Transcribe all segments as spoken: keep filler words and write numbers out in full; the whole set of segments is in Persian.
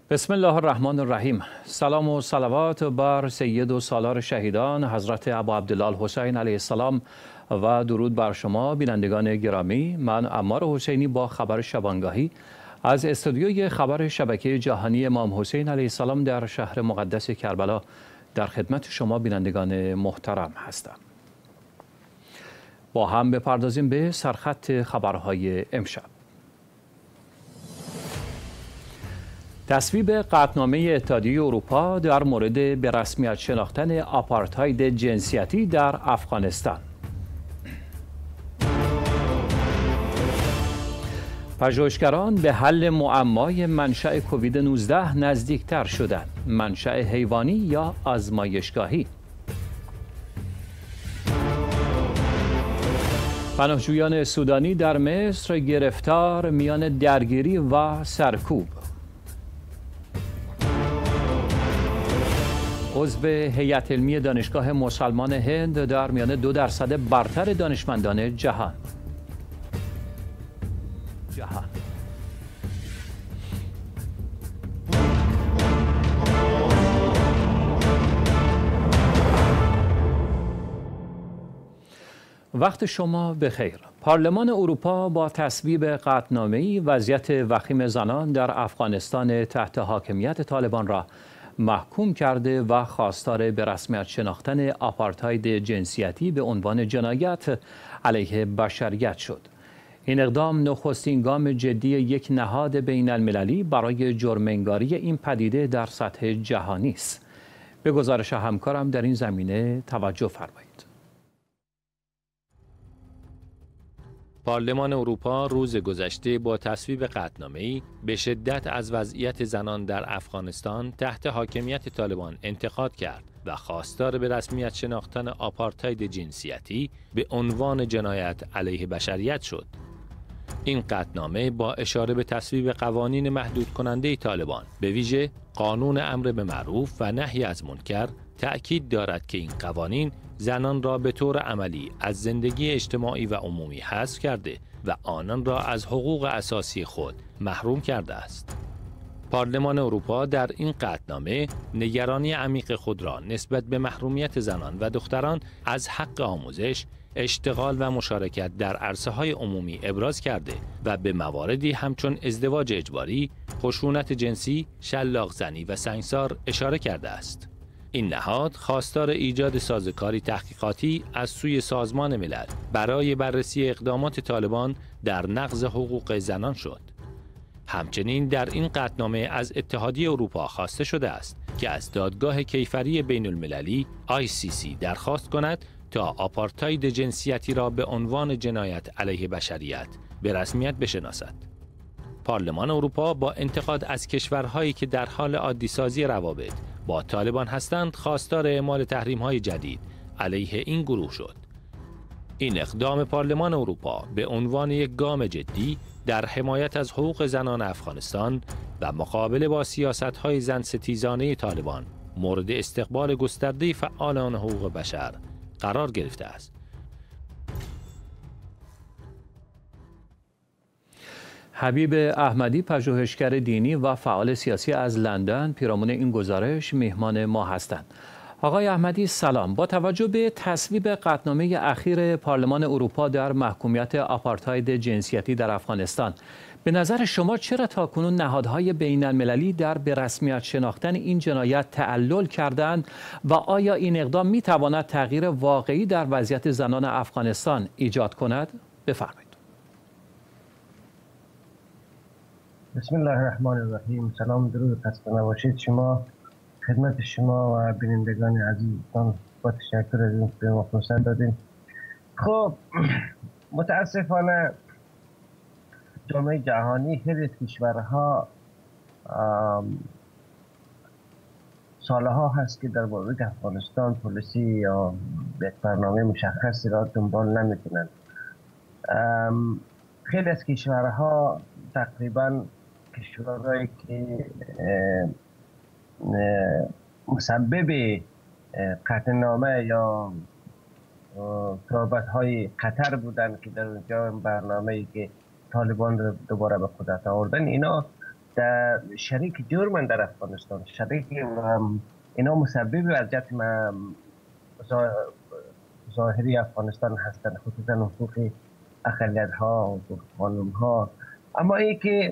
بسم الله الرحمن الرحیم. سلام و صلوات بر سید و سالار شهیدان حضرت ابا عبدالله الحسین علیه السلام و درود بر شما بینندگان گرامی. من عمار حسینی با خبر شبانگاهی از استودیوی خبر شبکه جهانی امام حسین علیه السلام در شهر مقدس کربلا در خدمت شما بینندگان محترم هستم. با هم بپردازیم به سرخط خبرهای امشب. تصویب قطعنامه اتحادیه اروپا در مورد به رسمیت شناختن آپارتاید جنسیتی در افغانستان. پژوهشگران به حل معمای منشأ کووید نوزده نزدیکتر شدند. منشأ حیوانی یا آزمایشگاهی؟ پناهجویان سودانی در مصر گرفتار میان درگیری و سرکوب. عضو هیئت علمی دانشگاه مسلمان هند در میان دو درصد برتر دانشمندان جهان. جهان. وقت شما بخیر. پارلمان اروپا با تصویب قطعنامه‌ای وضعیت وخیم زنان در افغانستان تحت حاکمیت طالبان را محکوم کرده و خواستار به رسمیت شناختن آپارتاید جنسیتی به عنوان جنایت علیه بشریت شد. این اقدام نخستین گام جدی یک نهاد بین المللی برای جرم‌انگاری این پدیده در سطح جهانی است. به گزارش همکارم در این زمینه توجه فرمایید. پارلمان اروپا روز گذشته با تصویب قطعنامه‌ای به شدت از وضعیت زنان در افغانستان تحت حاکمیت طالبان انتقاد کرد و خواستار به رسمیت شناختن آپارتاید جنسیتی به عنوان جنایت علیه بشریت شد. این قطعنامه با اشاره به تصویب قوانین محدود کننده طالبان، به ویژه قانون امر به معروف و نهی از منکر، تأکید دارد که این قوانین زنان را به طور عملی از زندگی اجتماعی و عمومی حذف کرده و آنان را از حقوق اساسی خود محروم کرده است. پارلمان اروپا در این قطعنامه نگرانی عمیق خود را نسبت به محرومیت زنان و دختران از حق آموزش، اشتغال و مشارکت در عرصه‌های عمومی ابراز کرده و به مواردی همچون ازدواج اجباری، خشونت جنسی، شلاق زنی و سنگسار اشاره کرده است. این نهاد خواستار ایجاد سازوکاری تحقیقاتی از سوی سازمان ملل برای بررسی اقدامات طالبان در نقض حقوق زنان شد. همچنین در این قطعنامه از اتحادیه اروپا خواسته شده است که از دادگاه کیفری بین المللی آی سی سی درخواست کند تا آپارتاید جنسیتی را به عنوان جنایت علیه بشریت به رسمیت بشناسد. پارلمان اروپا با انتقاد از کشورهایی که در حال عادی‌سازی روابط با طالبان هستند خواستار اعمال تحریم‌های جدید علیه این گروه شد. این اقدام پارلمان اروپا به عنوان یک گام جدی در حمایت از حقوق زنان افغانستان و مقابله با سیاست‌های زن ستیزانه طالبان مورد استقبال گسترده فعالان حقوق بشر قرار گرفته است. حبیب احمدی، پژوهشگر دینی و فعال سیاسی از لندن، پیرامون این گزارش مهمان ما هستند. آقای احمدی سلام. با توجه به تصویب قطعنامه اخیر پارلمان اروپا در محکومیت آپارتاید جنسیتی در افغانستان، به نظر شما چرا تاکنون نهادهای بین المللی در به رسمیت شناختن این جنایت تعلل کردند و آیا این اقدام می تواند تغییر واقعی در وضعیت زنان افغانستان ایجاد کند؟ بفرمایید. بسم الله الرحمن الرحیم. سلام، درود، خسته نباشید. شما خدمت شما و بینندگان عزیزتان با تشکر از این به ما فرصت دادین. خب متاسفانه جامعه جهانی، خیلی از کشورها سالها هست که در مورد افغانستان پلیسی یا یک برنامه مشخصی را دنبال نمیکنند. خیلی از کشورها تقریبا کشورهایی که مسبب قطعنامه یا ترابط‌های خطر بودند که در اونجا برنامه‌ای که طالبان رو دوباره به قدرت آوردن، اینا شریک جرمن در افغانستان، شریک اینا مسبب وضعیت ظاهری افغانستان هستند، خصوصا حقوق اقلیت ها، حقوق خانم ها. اما ای که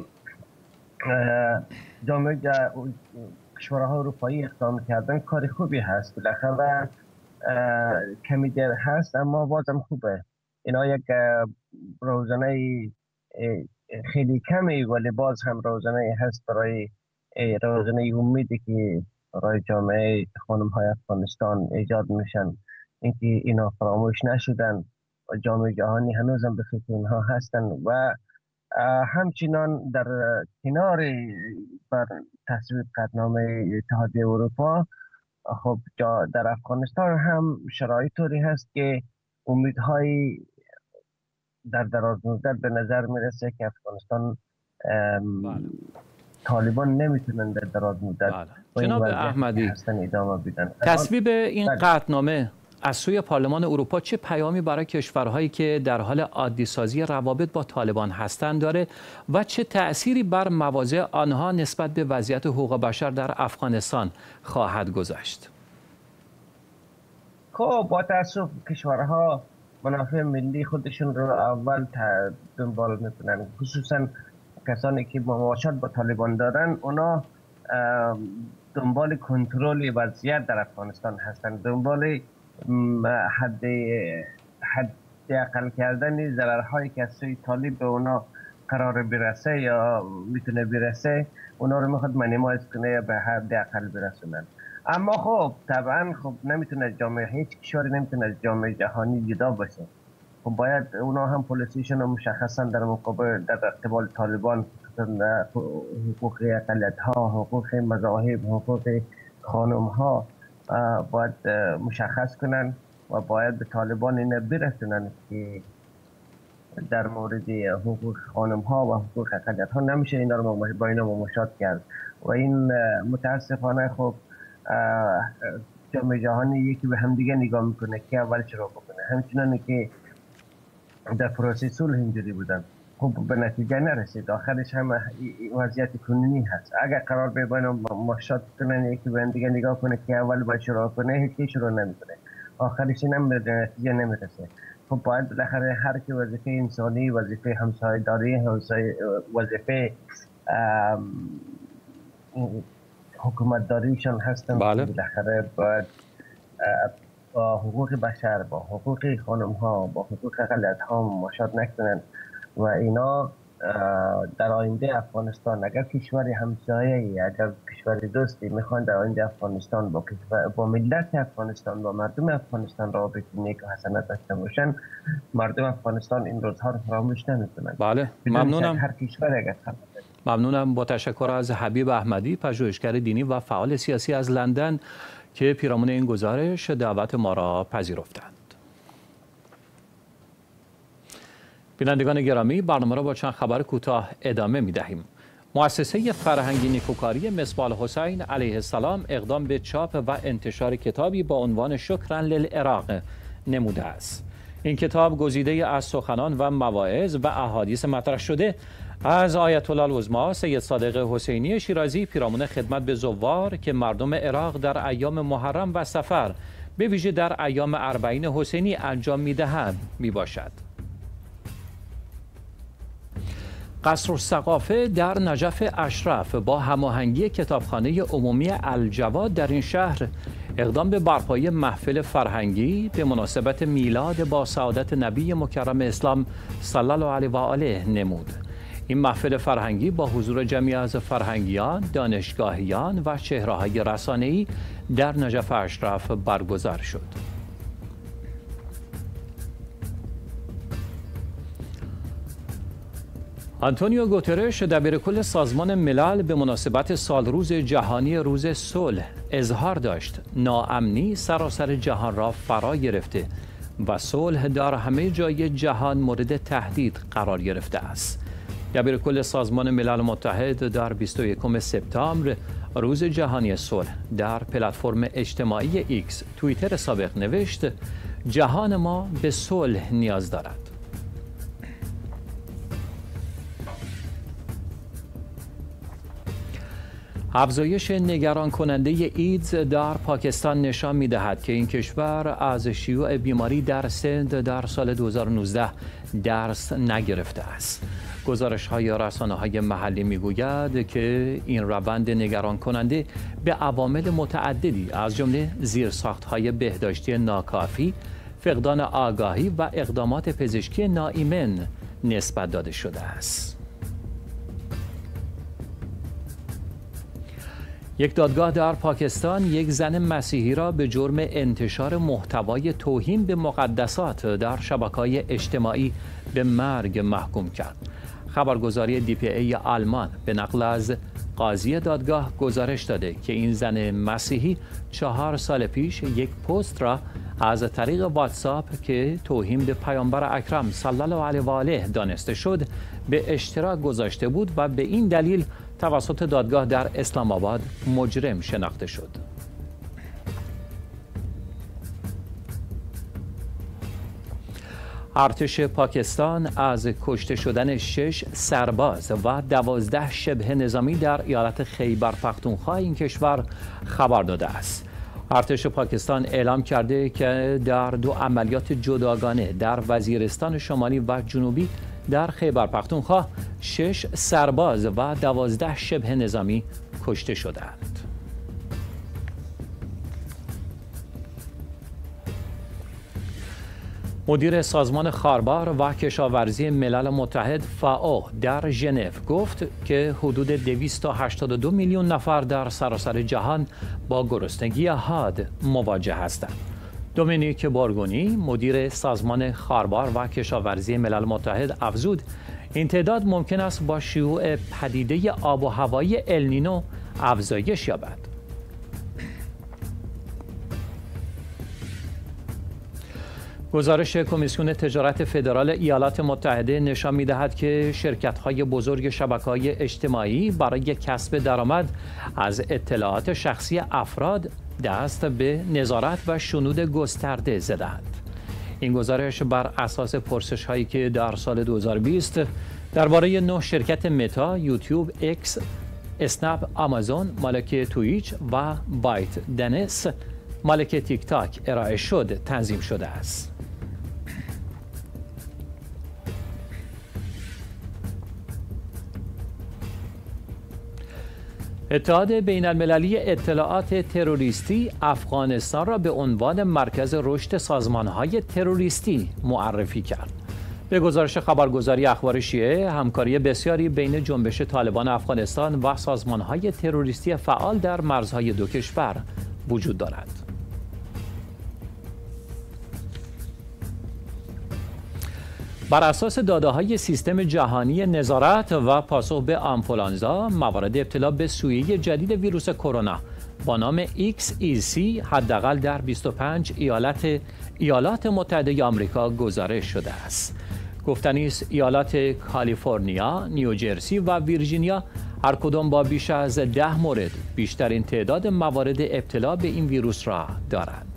جامعه کشورهای اروپایی اقدام کردن کار خوبی هست، بالاخره کمی دیر هست اما بازم خوبه. اینا یک روزنه خیلی کمی ولی باز هم روزنه هست برای روزنه امیدی که برای جامعه خانم های افغانستان ایجاد میشن، اینکه اینا فراموش نشدن و جامعه جهانی هنوز هم به فکر اینها هستن و همچنان در کنار بر تصویب قطعنامه اتحادیه اروپا، خب در افغانستان هم شرایط طوری هست که امیدهای در دراز مدت به نظر میرسه که افغانستان بله. طالبان نمیتونن در دراز مدت بله. جناب احمدی ادامه بدن. تصویب این قطعنامه از سوی پارلمان اروپا چه پیامی برای کشورهایی که در حال عادی سازی روابط با طالبان هستند داره و چه تأثیری بر مواضع آنها نسبت به وضعیت حقوق بشر در افغانستان خواهد گذاشت؟ خب با تأسف کشورها منافع ملی خودشون رو اول دنبال میکنن، خصوصا کسانی که مماشات با طالبان دارن، اونا دنبال کنترل وضعیت در افغانستان هستند، دنبال حد حد اقل کردن ضررهایی که از سوی طالب به اونا قرار برسه یا میتونه برسه، اونا رو میخواد منیمایز کنه یا به حد اقل برسونن. اما خب طبعا خب نمیتونه جامعه، هیچ کشوری نمیتونه از جامعه جهانی جدا باشه. خب باید اونا هم پالیسیشن رو مشخصا در مقابل در قبال طالبان، حقوق اقلیت ها، حقوق مذاهب، حقوق خانم ها باید مشخص کنن و باید به طالبان اینه برسونن که در مورد حقوق خانم ها و حقوق اقلیت ها نمیشه اینا رو با اینا مماشات کرد و این متاسفانه خب جامعه جهانی یکی به هم دیگه نگاه میکنه که اول چرا بکنه، همچنانه که در پروسه صلح اینجوری بودن، خب به نتیجه نرسید، آخرش هم وضعیت کنونی هست. اگر قرار به باید مماشات کنن یکی به هم دیگه نگاه کنه که اول باید شروع کنه، هیچ شروع نمیکنه، آخرش هم به نتیجه نمیرسه. خب باید بالاخره هر کی وظیفه انسانی، وظیفه همسایه‌داری، همسایه وظیفه حکومت داریشان هستن، بله. بالاخره باید با حقوق بشر، با حقوق خانم ها، با حقوق اقلیت ها مماشات نکنن و اینا در آینده افغانستان، اگر کشور همسایه‌ای، اگر کشور دوستی میخوان در آینده افغانستان با با ملت افغانستان، با مردم افغانستان رابطه نیک و حسنات داشته باشن، مردم افغانستان این روزها رو فراموش نمیکنن. بله، ممنونم. هر کشور اگر ممنونم. با تشکر از حبیب احمدی، پژوهشگر دینی و فعال سیاسی از لندن که پیرامون این گزارش دعوت ما را پذیرفتند. بینندگان گرامی، برنامه را با چند خبر کوتاه ادامه می دهیم. مؤسسه فرهنگی نیکوکاری مصباح الحسین علیه السلام اقدام به چاپ و انتشار کتابی با عنوان شکرا للعراق نموده است. این کتاب گزیده از سخنان و مواعظ و احادیث مطرح شده از آیت الله العظما سید صادق حسینی شیرازی پیرامون خدمت به زوار که مردم عراق در ایام محرم و صفر به ویژه در ایام اربعین حسینی انجام می‌دهند میباشد. قصر الثقافه در نجف اشرف با هماهنگی کتابخانه عمومی الجواد در این شهر اقدام به برپایی محفل فرهنگی به مناسبت میلاد با سعادت نبی مکرم اسلام صلی الله علیه و آله نمود. این محفل فرهنگی با حضور جمعی از فرهنگیان، دانشگاهیان و چهره‌های رسانه‌ای در نجف اشرف برگزار شد. آنتونیو گوترش دبیرکل سازمان ملل به مناسبت سالروز جهانی روز صلح اظهار داشت ناامنی سراسر جهان را فرا گرفته و صلح در همه جای جهان مورد تهدید قرار گرفته است. دبیرکل سازمان ملل متحد در بیست و یکم سپتامبر روز جهانی صلح در پلتفرم اجتماعی ایکس توییتر سابق نوشت جهان ما به صلح نیاز دارد. افزایش نگران کننده ایدز در پاکستان نشان می دهد که این کشور از شیوع بیماری در سند در سال دو هزار و نوزده درس نگرفته است. گزارش های رسانه های محلی می گوید که این روند نگران کننده به عوامل متعددی از جمله زیرساخت های بهداشتی ناکافی، فقدان آگاهی و اقدامات پزشکی ناایمن نسبت داده شده است. یک دادگاه در پاکستان یک زن مسیحی را به جرم انتشار محتوای توهین به مقدسات در شبکه‌های اجتماعی به مرگ محکوم کرد. خبرگزاری دی پی ای آلمان به نقل از قاضی دادگاه گزارش داده که این زن مسیحی چهار سال پیش یک پست را از طریق واتساپ که توهین به پیامبر اکرم صلی الله علیه و آله دانسته شد به اشتراک گذاشته بود و به این دلیل توسط دادگاه در اسلام آباد مجرم شناخته شد. ارتش پاکستان از کشته شدن شش سرباز و دوازده شبه نظامی در ایالت خیبر پختونخوا این کشور خبر داده است. ارتش پاکستان اعلام کرده که در دو عملیات جداگانه در وزیرستان شمالی و جنوبی در خیبر پختونخوا شش سرباز و دوازده شبه نظامی کشته شدند. مدیر سازمان خاربار و کشاورزی ملل متحد فائو در ژنو گفت که حدود دویست و هشتاد و دو میلیون نفر در سراسر جهان با گرسنگی حاد مواجه هستند. دومینیک بارگونی مدیر سازمان خاربار و کشاورزی ملل متحد افزود این تعداد ممکن است با شیوع پدیده آب و هوایی النینو افزایش یابد. گزارش کمیسیون تجارت فدرال ایالات متحده نشان می‌دهد که شرکت‌های بزرگ شبکه‌های اجتماعی برای کسب درآمد از اطلاعات شخصی افراد دست به نظارت و شنود گسترده زدند. این گزارش بر اساس پرسش‌هایی که در سال دو هزار و بیست درباره نه شرکت متا، یوتیوب، اکس، اسنپ، آمازون، مالک تویچ و بایت دنس، مالک تیک تاک ارائه شد تنظیم شده است. اتحاد بین المللی اطلاعات تروریستی افغانستان را به عنوان مرکز رشد سازمان‌های تروریستی معرفی کرد. به گزارش خبرگزاری اخبار شیعه، همکاری بسیاری بین جنبش طالبان افغانستان و سازمان‌های تروریستی فعال در مرزهای دو کشور وجود دارد. بر اساس داده‌های سیستم جهانی نظارت و پاسخ به آنفولانزا، موارد ابتلا به سویه جدید ویروس کرونا با نام ایکس ای سی حداقل در بیست و پنج ایالت ایالات متحده آمریکا گزارش شده است. گفتنی است ایالات کالیفرنیا، نیوجرسی و ویرجینیا هر کدام با بیش از ده مورد بیشترین تعداد موارد ابتلا به این ویروس را دارند.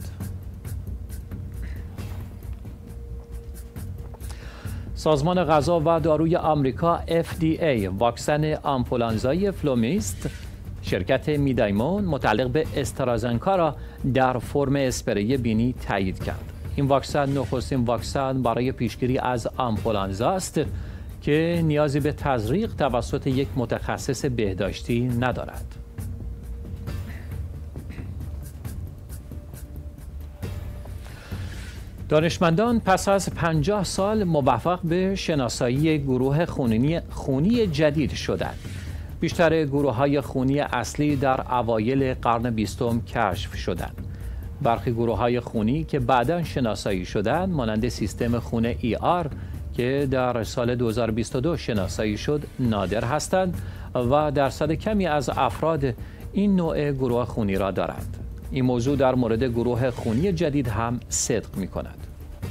سازمان غذا و داروی آمریکا اف دی ای واکسن آنفولانزای فلومیست شرکت میدایمون متعلق به استرازنکا را در فرم اسپری بینی تایید کرد. این واکسن نخستین واکسن برای پیشگیری از آنفولانزا است که نیازی به تزریق توسط یک متخصص بهداشتی ندارد. دانشمندان پس از پنجاه سال موفق به شناسایی گروه خونی, خونی جدید شدند. بیشتر گروه‌های خونی اصلی در اوایل قرن بیستم کشف شدند. برخی گروه‌های خونی که بعداً شناسایی شدند مانند سیستم خون ای آر که در سال دو هزار و بیست و دو شناسایی شد نادر هستند و درصد کمی از افراد این نوع گروه خونی را دارند. این موضوع در مورد گروه خونی جدید هم صدق می کند.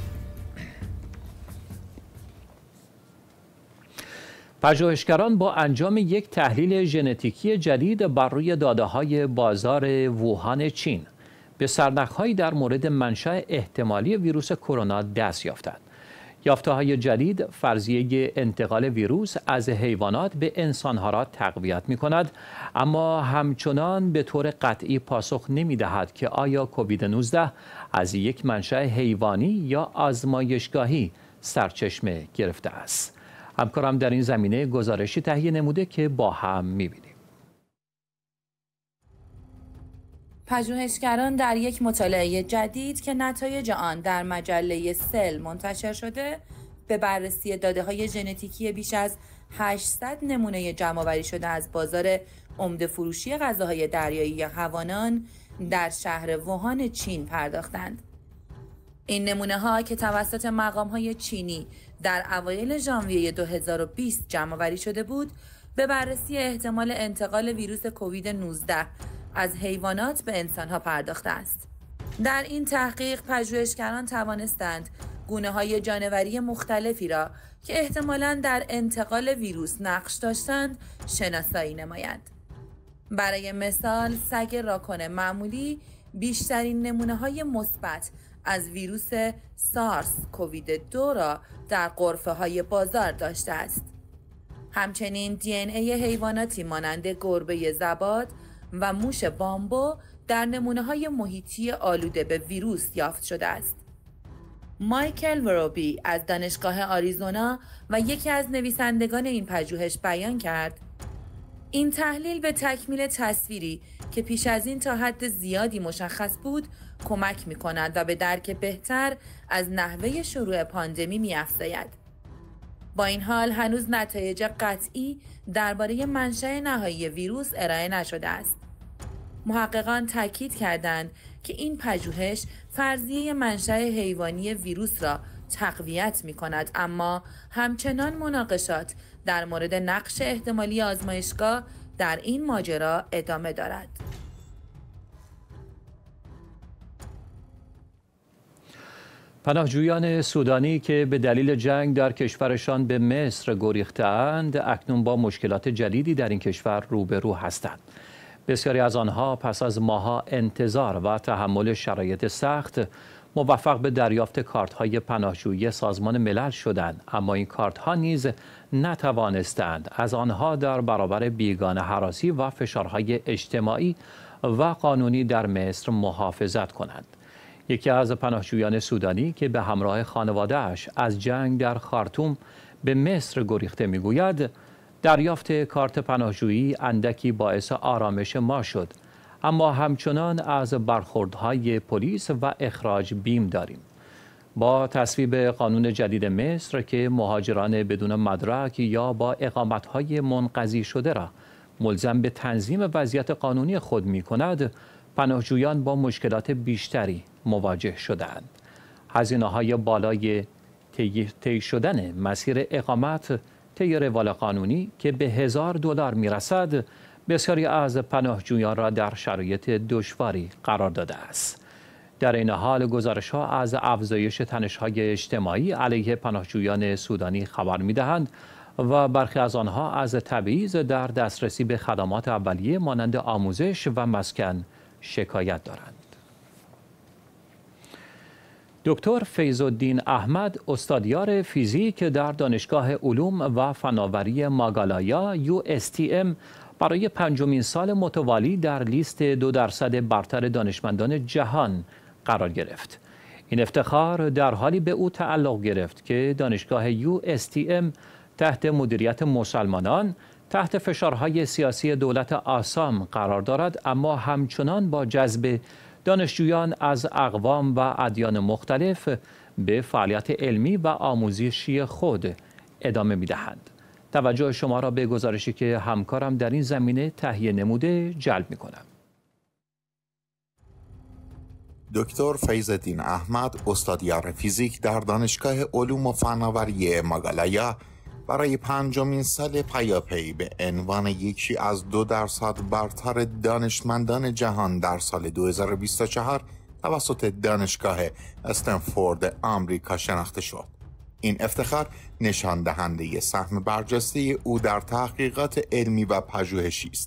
پژوهشگران با انجام یک تحلیل ژنتیکی جدید بر روی داده‌های بازار ووهان چین به سرنخ‌هایی در مورد منشأ احتمالی ویروس کرونا دست یافتند. یافته‌های جدید فرضیه انتقال ویروس از حیوانات به انسانها را تقویت می‌کند، اما همچنان به طور قطعی پاسخ نمی‌دهد که آیا کووید نوزده از یک منشأ حیوانی یا آزمایشگاهی سرچشمه گرفته است. همکارم در این زمینه گزارشی تهیه نموده که با هم می‌بینیم. پژوهشگران در یک مطالعه جدید که نتایج آن در مجله سل منتشر شده، به بررسی داده‌های ژنتیکی بیش از هشتصد نمونه جمع‌آوری شده از بازار عمده فروشی غذاهای دریایی هوانان در شهر ووهان چین پرداختند. این نمونه‌ها که توسط مقام‌های چینی در اوایل ژانویه دو هزار و بیست جمع‌آوری شده بود، به بررسی احتمال انتقال ویروس کووید نوزده از حیوانات به انسانها پرداخته است. در این تحقیق پژوهشگران توانستند گونه‌های جانوری مختلفی را که احتمالاً در انتقال ویروس نقش داشتند شناسایی نمایند. برای مثال سگ راکون معمولی بیشترین نمونه‌های مثبت از ویروس سارس کووید دو را در غرفه‌های بازار داشته است. همچنین دی ان ای حیواناتی مانند گربه ضباد و موش بامبو در نمونه‌های محیطی آلوده به ویروس یافت شده است. مایکل وروبی از دانشگاه آریزونا و یکی از نویسندگان این پژوهش بیان کرد: این تحلیل به تکمیل تصویری که پیش از این تا حد زیادی مشخص بود کمک می‌کند و به درک بهتر از نحوه شروع پاندمی می‌افزاید. با این حال هنوز نتایج قطعی درباره منشأ نهایی ویروس ارائه نشده است. محققان تاکید کردند که این پژوهش فرضیه منشأ حیوانی ویروس را تقویت می‌کند، اما همچنان مناقشات در مورد نقش احتمالی آزمایشگاه در این ماجرا ادامه دارد. پناهجویان سودانی که به دلیل جنگ در کشورشان به مصر گریخته‌اند، اکنون با مشکلات جدیدی در این کشور روبرو هستند. بسیاری از آنها پس از ماه‌ها انتظار و تحمل شرایط سخت موفق به دریافت کارت‌های پناهجویی سازمان ملل شدند، اما این کارت‌ها نیز نتوانستند از آنها در برابر بیگانه هراسی و فشارهای اجتماعی و قانونی در مصر محافظت کنند. یکی از پناهجویان سودانی که به همراه خانواده‌اش از جنگ در خارتوم به مصر گریخته می‌گوید: دریافت کارت پناهجویی اندکی باعث آرامش ما شد، اما همچنان از برخوردهای پلیس و اخراج بیم داریم. با تصویب قانون جدید مصر که مهاجران بدون مدرک یا با اقامت‌های منقضی شده را ملزم به تنظیم وضعیت قانونی خود می‌کند، پناهجویان با مشکلات بیشتری مواجه شدند. هزینه‌های بالای طی شدن مسیر اقامت طی روال قانونی که به هزار دلار می‌رسد، بسیاری از پناهجویان را در شرایط دشواری قرار داده است. در این حال گزارش‌ها از افزایش تنش‌های اجتماعی علیه پناهجویان سودانی خبر می‌دهند و برخی از آنها از تبعیض در دسترسی به خدمات اولیه مانند آموزش و مسکن شکایت دارند. دکتر فیض‌الدین احمد، استادیار فیزیک در دانشگاه علوم و فناوری ماگالایا یو اس تی ام، برای پنجمین سال متوالی در لیست دو درصد برتر دانشمندان جهان قرار گرفت. این افتخار در حالی به او تعلق گرفت که دانشگاه یو اس تی ام تحت مدیریت مسلمانان تحت فشارهای سیاسی دولت آسام قرار دارد، اما همچنان با جذب دانشجویان از اقوام و ادیان مختلف به فعالیت علمی و آموزشی خود ادامه می‌دهند. توجه شما را به گزارشی که همکارم در این زمینه تهیه نموده جلب می‌کنم. دکتر فیض‌الدین احمد، استادیار فیزیک در دانشگاه علوم و فناوری ماگالایا، برای پنجمین سال پیاپی به عنوان یکی از دو درصد برتر دانشمندان جهان در سال دو هزار و بیست و چهار توسط دانشگاه استنفورد آمریکا شناخته شد. این افتخار نشان دهنده سهم برجسته او در تحقیقات علمی و پژوهشی است.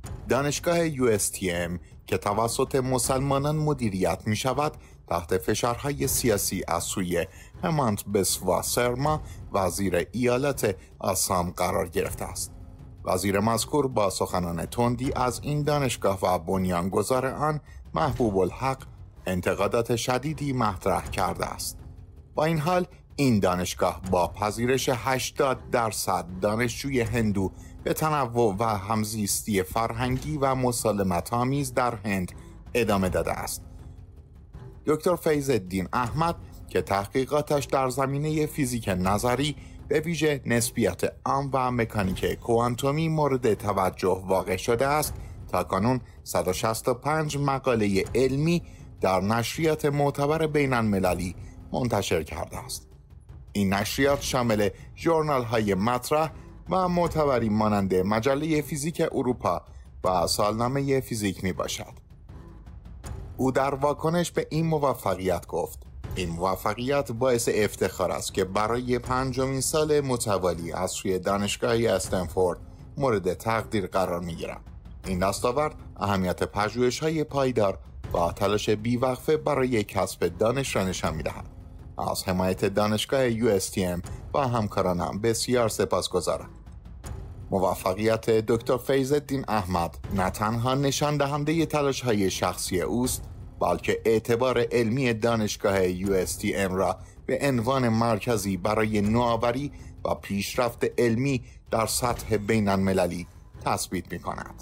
دانشگاه یو اس تی ام که توسط مسلمانان مدیریت می شود تحت فشارهای سیاسی از سوی همانت بسوا سرما وزیر ایالت آسام قرار گرفته است. وزیر مذکور با سخنان تندی از این دانشگاه و بنیانگذار آن محبوب الحق انتقادات شدیدی مطرح کرده است. با این حال این دانشگاه با پذیرش هشتاد درصد دانشجوی هندو به تنوع و همزیستی فرهنگی و مسالمت‌آمیز در هند ادامه داده است. دکتر فیض الدین احمد که تحقیقاتش در زمینه فیزیک نظری به ویژه نسبیت عام و مکانیک کوانتومی مورد توجه واقع شده است، تاکنون صد و شصت و پنج مقاله علمی در نشریات معتبر بین المللی منتشر کرده است. این نشریات شامل ژورنال های مطرح و معتبری مانند مجله فیزیک اروپا و سالنامه فیزیک می باشد. او در واکنش به این موفقیت گفت: این موفقیت باعث افتخار است که برای پنجمین سال متوالی از سوی دانشگاه استنفورد مورد تقدیر قرار می گیرد. این دستاورد اهمیت پژوهش‌های پایدار و تلاش بیوقفه برای کسب دانش را نشان می دهد. از حمایت دانشگاه یو اس تی ام و همکارانم بسیار سپاسگزارم. موفقیت دکتر فیض الدین احمد نه تنها نشان دهنده تلاش‌های شخصی اوست، بلکه اعتبار علمی دانشگاه یو اس تی ام را به عنوان مرکزی برای نوآوری و پیشرفت علمی در سطح بین المللی تثبیت می‌کند.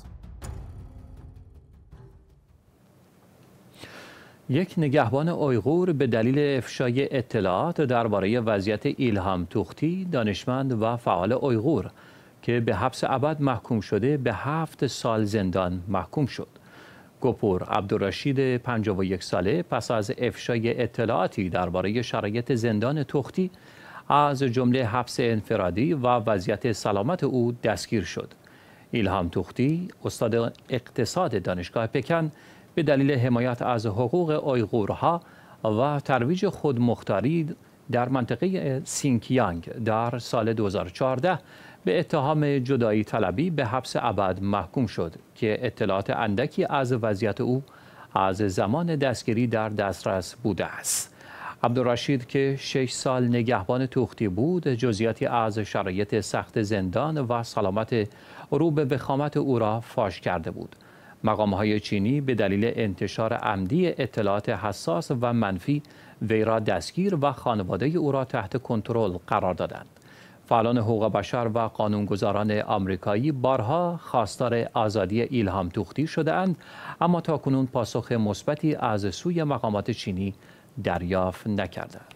یک نگهبان اویغور به دلیل افشای اطلاعات درباره وضعیت ایلهام توختی، دانشمند و فعال اویغور که به حبس ابد محکوم شده، به هفت سال زندان محکوم شد. گوپور عبدالرشید پنجاه و یک ساله پس از افشای اطلاعاتی درباره شرایط زندان توختی از جمله حبس انفرادی و وضعیت سلامت او دستگیر شد. ایلهام توختی، استاد اقتصاد دانشگاه پکن، به دلیل حمایت از حقوق اویغورها و ترویج خودمختاری در منطقه سینکیانگ در سال دو هزار و چهارده به اتهام جدایی طلبی به حبس ابد محکوم شد که اطلاعات اندکی از وضعیت او از زمان دستگیری در دسترس بوده است. عبدالرشید که شش سال نگهبان توختی بود، جزئیاتی از شرایط سخت زندان و سلامت رو به وخامت او را فاش کرده بود. مقام‌های چینی به دلیل انتشار عمدی اطلاعات حساس و منفی وی را دستگیر و خانواده او را تحت کنترل قرار دادند. فعالان حقوق بشر و قانونگذاران آمریکایی بارها خواستار آزادی ایلهام توختی شده‌اند، اما تاکنون پاسخ مثبتی از سوی مقامات چینی دریافت نکردند.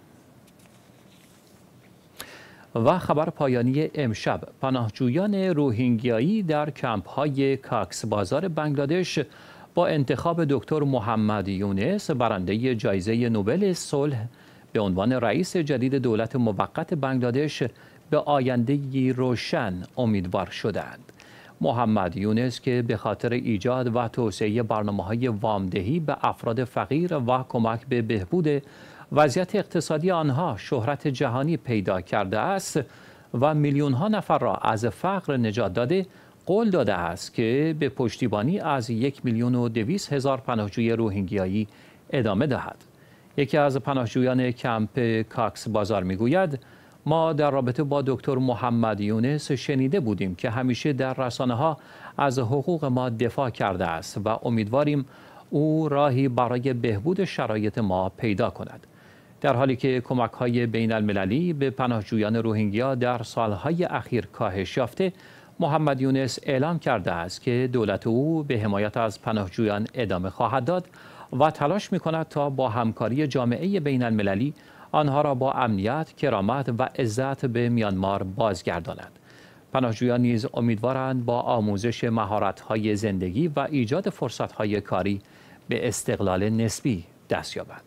و خبر پایانی امشب: پناهجویان روهینگیایی در کمپ‌های کاکس بازار بنگلادش با انتخاب دکتر محمد یونس برنده جایزه نوبل صلح به عنوان رئیس جدید دولت موقت بنگلادش به آینده‌ای روشن امیدوار شدند. محمد یونس که به خاطر ایجاد و توسعه برنامه‌های وامدهی به افراد فقیر و کمک به بهبود وضعیت اقتصادی آنها شهرت جهانی پیدا کرده است و میلیون‌ها نفر را از فقر نجات داده، قول داده است که به پشتیبانی از یک میلیون و دویست هزار پناهجوی روهینگیایی ادامه دهد. یکی از پناهجویان کمپ کاکس بازار میگوید: ما در رابطه با دکتر محمد یونس شنیده بودیم که همیشه در رسانه‌ها از حقوق ما دفاع کرده است و امیدواریم او راهی برای بهبود شرایط ما پیدا کند. در حالی که کمک‌های بین المللی به پناهجویان روهینگیا در سالهای اخیر کاهش یافته، محمد یونس اعلام کرده است که دولت او به حمایت از پناهجویان ادامه خواهد داد و تلاش می‌کند تا با همکاری جامعه بین المللی آنها را با امنیت، کرامت و عزت به میانمار بازگرداند. پناهجویان نیز امیدوارند با آموزش مهارت‌های زندگی و ایجاد فرصت‌های کاری به استقلال نسبی دست یابند.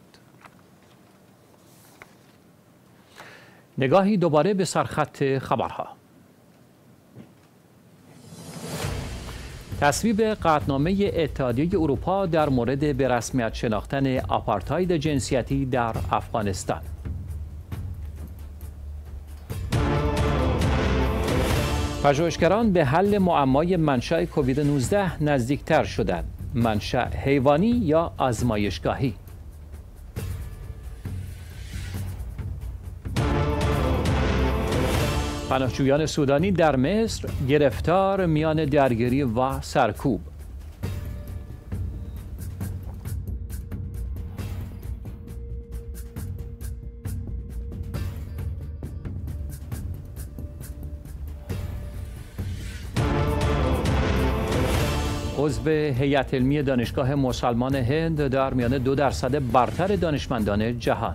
نگاهی دوباره به سرخط خبرها. تصویب قطعنامه اتحادیه اروپا در مورد به رسمیت شناختن آپارتاید جنسیتی در افغانستان. پژوهشگران به حل معمای منشأ کووید نوزده نزدیکتر شدند. منشأ حیوانی یا آزمایشگاهی؟ پناهجویان سودانی در مصر گرفتار میان درگیری و سرکوب. عضو هیئت علمی دانشگاه مسلمان هند در میان دو درصد برتر دانشمندان جهان.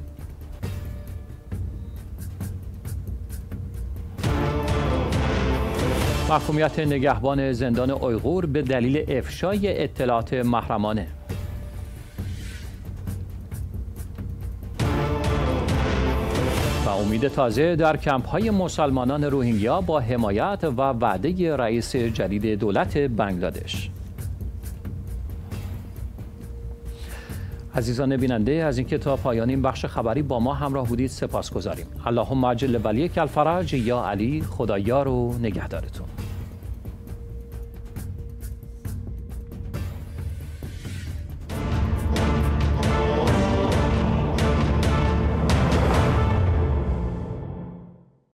محکومیت نگهبان زندان اویغور به دلیل افشای اطلاعات محرمانه. و امید تازه در کمپ‌های مسلمانان روهینگیا با حمایت و وعده رئیس جدید دولت بنگلادش. عزیزان بیننده، از اینکه تا پایان این بخش خبری با ما همراه بودید سپاسگزاریم. اللهم عجل ولیک الفرج. یا علی، خدایا رو نگهدارتون.